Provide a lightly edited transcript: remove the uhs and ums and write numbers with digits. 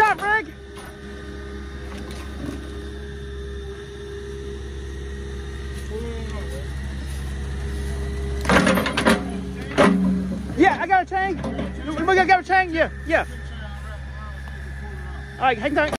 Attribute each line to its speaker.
Speaker 1: up, Rick? Yeah, I got a tank. We got a tank. Yeah. All right, hang tight.